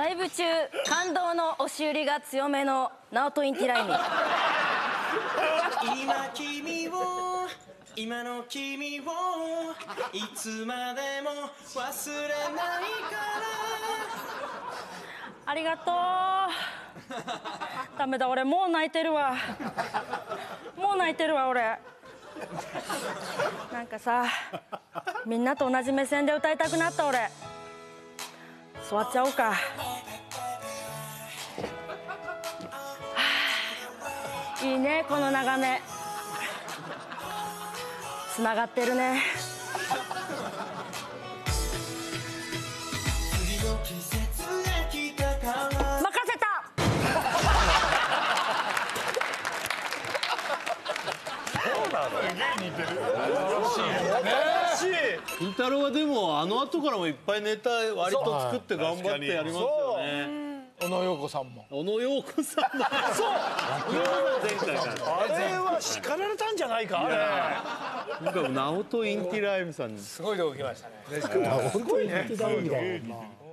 ライブ中感動の押し売りが強めのナオトインティライミ。 今の君をいつまでも忘れないから。 ありがとう。ダメだ俺もう泣いてるわ。もう泣いてるわ俺。なんかさ、みんなと同じ目線で歌いたくなった俺。座っちゃおうか。いいねこの眺め。つながってるね。任せた。 金太郎はでもあの後からもいっぱいネタ割と作って頑張ってやりますよね。 小野陽子さんも。 小野陽子さんも。 そう。 前回からあれは叱られたんじゃないかあれ。 今回もナオトインティライミさんにすごいとこ来ましたね。 すごいね。